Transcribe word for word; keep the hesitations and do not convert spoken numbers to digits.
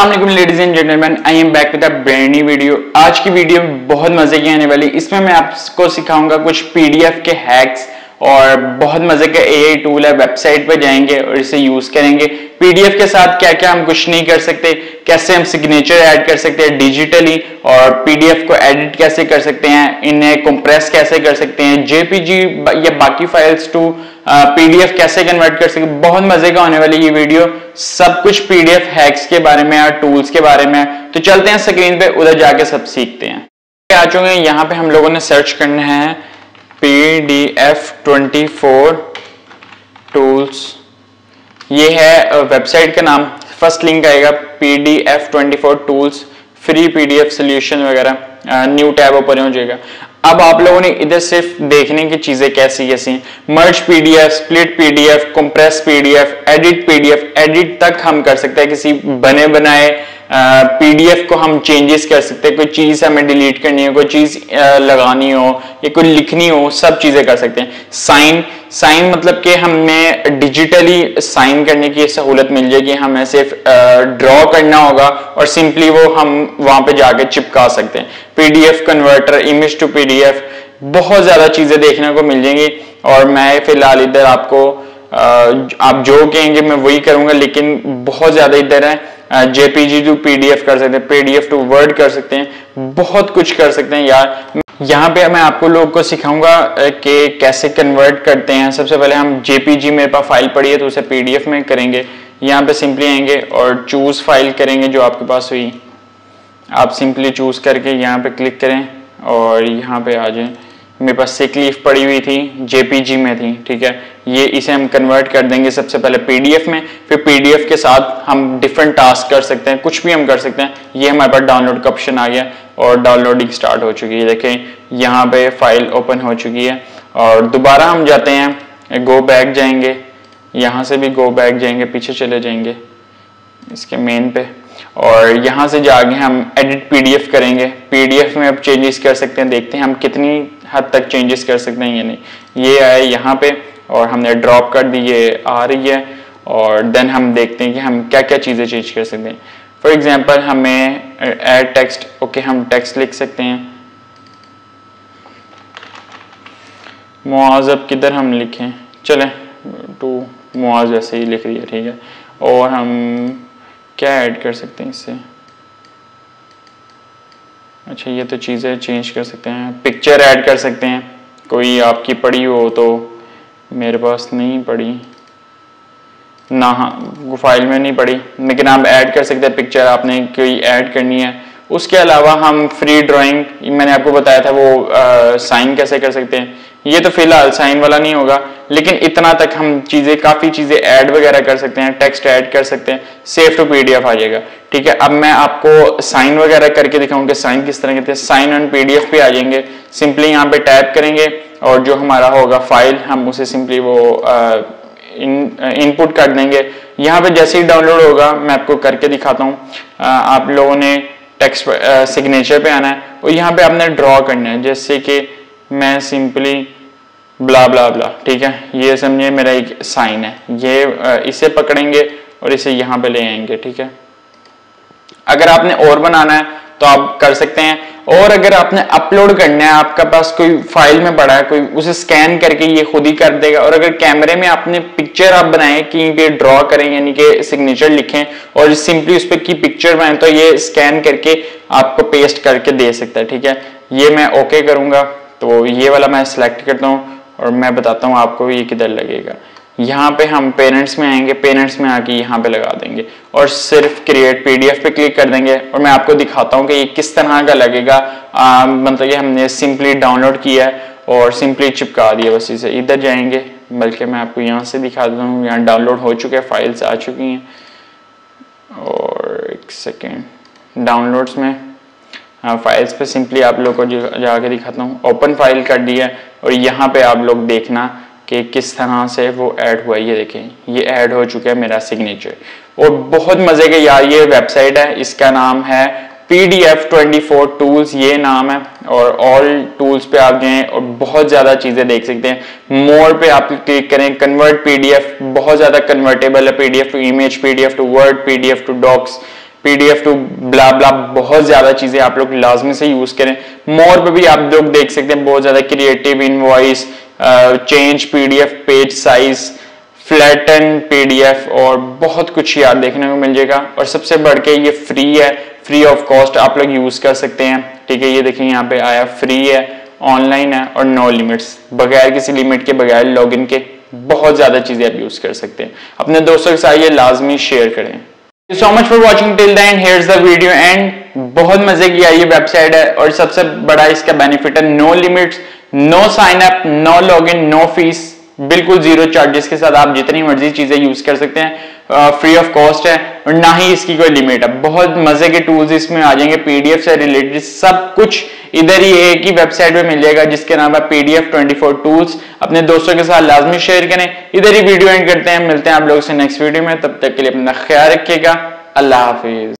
अस्सलाम वालेकुम ladies and gentleman, I am back with a brand new video. आज की वीडियो बहुत मजे की आने वाली। इसमें मैं आपको सिखाऊंगा कुछ पीडीएफ के हैक्स और बहुत मजे का एआई टूल है। वेबसाइट पर जाएंगे और इसे यूज करेंगे। पीडीएफ के साथ क्या क्या हम कुछ नहीं कर सकते, कैसे हम सिग्नेचर ऐड कर सकते हैं डिजिटली, और पीडीएफ को एडिट कैसे कर सकते हैं, इन्हें कंप्रेस कैसे कर सकते हैं, जेपीजी या बाकी फाइल्स टू पीडीएफ कैसे कन्वर्ट कर सकते हैं। बहुत मजे का होने वाली ये वीडियो। सब कुछ पीडीएफ हैक्स के बारे में और टूल्स के बारे में। तो चलते हैं स्क्रीन पे, उधर जाके सब सीखते हैं। आ चुके हैं यहाँ पे, हम लोगों ने सर्च करना है P D F twenty four tools. ये है वेबसाइट का नाम। फर्स्ट लिंक आएगा P D F twenty four tools free PDF solution वगैरह, न्यू टैब ओपन हो जाएगा। अब आप लोगों ने इधर सिर्फ देखने की चीजें कैसी कैसी, merge PDF, split PDF, compress PDF, edit PDF. Edit तक हम कर सकते हैं, किसी बने बनाए पीडीएफ को हम चेंजेस कर सकते हैं। कोई चीज हमें डिलीट करनी हो, कोई चीज लगानी हो या कोई लिखनी हो, सब चीजें कर सकते हैं। साइन साइन मतलब कि हमें डिजिटली साइन करने की सहूलत मिल जाएगी। हमें सिर्फ ड्रॉ करना होगा और सिंपली वो हम वहां पे जाके चिपका सकते हैं। PDF converter, image to PDF, बहुत ज्यादा चीजें देखने को मिल जाएंगी। और मैं फिलहाल इधर आपको आप जो कहेंगे मैं वही करूंगा, लेकिन बहुत ज्यादा इधर है। जेपीजी टू पीडीएफ कर सकते हैं, पीडीएफ टू वर्ड कर सकते हैं, बहुत कुछ कर सकते हैं यार। यहाँ पे मैं आपको लोगों को सिखाऊंगा कि कैसे कन्वर्ट करते हैं। सबसे पहले हम जेपीजी, मेरे पास फाइल पड़ी है तो उसे पीडीएफ में करेंगे। यहाँ पे सिंपली आएंगे और चूज फाइल करेंगे जो आपके पास हुई। आप सिंपली चूज करके यहाँ पे क्लिक करें और यहाँ पे आ जाएं। मेरे पास सिक लीफ पड़ी हुई थी, जेपीजी में थी, ठीक है। ये इसे हम कन्वर्ट कर देंगे सबसे पहले पीडीएफ में, फिर पीडीएफ के साथ हम डिफरेंट टास्क कर सकते हैं, कुछ भी हम कर सकते हैं। ये हमारे पास डाउनलोड का ऑप्शन आ गया और डाउनलोडिंग स्टार्ट हो चुकी है। देखें यहाँ पे फाइल ओपन हो चुकी है। और दोबारा हम जाते हैं, गो बैक जाएंगे, यहाँ से भी गो बैक जाएंगे, पीछे चले जाएंगे इसके मेन पे, और यहाँ से जाके हम एडिट पीडीएफ करेंगे। पीडीएफ में अब चेंजेस कर सकते हैं, देखते हैं हम कितनी हद तक चेंजेस कर सकते हैं या नहीं। ये आए यहाँ पे और हमने ड्रॉप कर दी, ये आ रही है। और देन हम देखते हैं कि हम क्या क्या चीज़ें चेंज कर सकते हैं। फॉर एग्जांपल हमें ऐड टेक्स्ट, ओके हम टेक्स्ट लिख सकते हैं। मुआज़ अब किधर हम लिखें, चले टू मुआज़ ऐसे ही लिख रही है, ठीक है। और हम क्या ऐड कर सकते हैं इससे, अच्छा ये तो चीज़ें चेंज कर सकते हैं। पिक्चर ऐड कर सकते हैं, कोई आपकी पड़ी हो तो, मेरे पास नहीं पड़ी ना, हाँ फाइल में नहीं पड़ी, लेकिन आप ऐड कर सकते हैं पिक्चर, आपने कोई ऐड करनी है। उसके अलावा हम फ्री ड्राइंग, मैंने आपको बताया था वो आ, साइन कैसे कर सकते हैं। ये तो फिलहाल साइन वाला नहीं होगा, लेकिन इतना तक हम चीज़ें, काफ़ी चीज़ें ऐड वगैरह कर सकते हैं, टेक्स्ट ऐड कर सकते हैं, सेव टू पीडीएफ आ जाएगा, ठीक है। अब मैं आपको साइन वगैरह करके दिखाऊं कि साइन किस तरह करते हैं। साइन ऑन पीडीएफ पे आ जाएंगे, सिंपली यहाँ पे टैप करेंगे और जो हमारा होगा फाइल, हम उसे सिंपली वो आ, इन इनपुट कर देंगे। यहाँ पे जैसे ही डाउनलोड होगा मैं आपको करके दिखाता हूँ। आप लोगों ने टेक्स्ट सिग्नेचर पे आना है और यहाँ पे आपने ड्रॉ करना है, जैसे कि मैं सिंपली ब्ला ब्ला ब्ला, ठीक है। ये समझिए मेरा एक साइन है, ये इसे पकड़ेंगे और इसे यहाँ पे ले आएंगे, ठीक है। अगर आपने और बनाना है तो आप कर सकते हैं, और अगर आपने अपलोड करना है, आपका पास कोई फाइल में पड़ा है, कोई उसे स्कैन करके ये खुद ही कर देगा। और अगर कैमरे में आपने पिक्चर आप बनाए कि पे ड्रॉ करें, यानी कि सिग्नेचर लिखें और सिंपली उस पर की पिक्चर बनाए, तो ये स्कैन करके आपको पेस्ट करके दे सकता है, ठीक है। ये मैं ओके करूंगा तो ये वाला मैं सिलेक्ट करता हूँ और मैं बताता हूँ आपको ये किधर लगेगा। यहाँ पे हम पेरेंट्स में आएंगे, पेरेंट्स में आके यहाँ पे लगा देंगे और सिर्फ क्रिएट पीडीएफ पे क्लिक कर देंगे। और मैं आपको दिखाता हूँ कि ये किस तरह का लगेगा। आ, मतलब ये हमने सिंपली डाउनलोड किया है और सिंपली चिपका दिया, बस इसे। इधर जाएंगे, बल्कि मैं आपको यहाँ से दिखा देता हूँ, यहाँ डाउनलोड हो चुके हैं, फाइल्स आ चुकी हैं। और एक सेकेंड, डाउनलोड्स में हाँ फाइल्स पे सिंपली आप लोग को जाके दिखाता हूँ। ओपन फाइल कर दिया और यहाँ पे आप लोग देखना कि किस तरह से वो ऐड हुआ है। ये देखें, ये ऐड हो चुका है मेरा सिग्नेचर। और बहुत मजे के यार ये वेबसाइट है, इसका नाम है P D F twenty four tools, ये नाम है। और ऑल टूल्स पे आप जाएं और बहुत ज्यादा चीजें देख सकते हैं। मोर पे आप क्लिक करें, कन्वर्ट पीडीएफ, बहुत ज्यादा कन्वर्टेबल है, PDF to image, PDF to word, PDF to docs, PDF to blah blah, बहुत ज्यादा चीजें आप लोग लाजमी से यूज करें। मोर पे भी आप लोग देख सकते हैं बहुत ज्यादा creative invoice, change PDF page size, flatten PDF और बहुत कुछ यार देखने को मिल जाएगा। और सबसे बढ़ के ये फ्री है, फ्री ऑफ कॉस्ट आप लोग यूज कर सकते हैं। ठीक है, ये देखिए यहाँ पे आया फ्री है, ऑनलाइन है और नो लिमिट्स, बगैर किसी लिमिट के, बगैर लॉगिन के बहुत ज्यादा चीजें आप यूज कर सकते हैं। अपने दोस्तों के साथ ये लाजमी शेयर करें। So much for watching till the end, here's the video end. बहुत मजे की ये वेबसाइट है और सबसे बड़ा इसका बेनिफिट है no limits, no sign up, no login, no fees, बिल्कुल जीरो चार्जेस के साथ आप जितनी मर्जी चीजें यूज कर सकते हैं, फ्री ऑफ कॉस्ट है और ना ही इसकी कोई लिमिट है। बहुत मजे के टूल्स इसमें आ जाएंगे, पीडीएफ से रिलेटेड सब कुछ इधर ही एक ही वेबसाइट पे मिल जाएगा जिसके नाम है पीडीएफ ट्वेंटी फोर टूल्स। अपने दोस्तों के साथ लाजमी शेयर करें। इधर ही वीडियो एंड करते हैं, मिलते हैं आप लोगों से नेक्स्ट वीडियो में, तब तक के लिए अपना ख्याल रखिएगा। अल्लाह हाफिज।